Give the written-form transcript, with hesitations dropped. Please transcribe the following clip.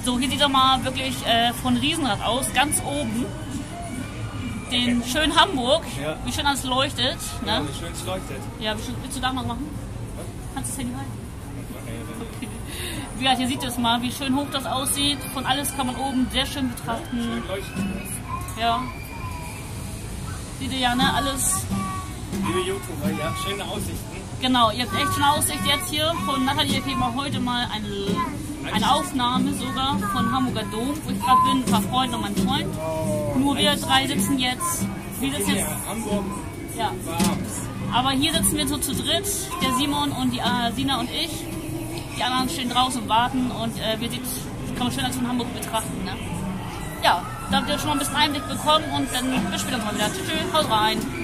So, hier sieht er mal wirklich von Riesenrad aus, ganz oben. Den schönen Hamburg, Ja. wie schön alles leuchtet. Ne? Ja, wie schön es leuchtet. Ja, willst du da noch machen? Kannst du das Handy halten? Okay. Ja, hier sieht es mal, wie schön hoch das aussieht. Von alles kann man oben sehr schön betrachten. Schön leuchten. Ja. Seht ihr ja, ne? Alles. Liebe YouTuber, ja, schöne Aussichten. Genau, ihr habt echt schöne Aussicht jetzt hier. Von Nathalie kriegen wir heute mal eine Aufnahme sogar von Hamburger Dom, wo ich gerade bin, ein paar Freunde und mein Freund. Nur wir drei sitzen jetzt. Wir sitzen jetzt. Hamburg. Ja. Aber hier sitzen wir so zu dritt, der Simon und die Sina und ich. Die anderen stehen draußen und warten und kann man schön als von Hamburg betrachten. Ne? Ja, da habt ihr schon mal ein bisschen Einblick bekommen und dann bis später mal wieder. Tschüss, haut rein.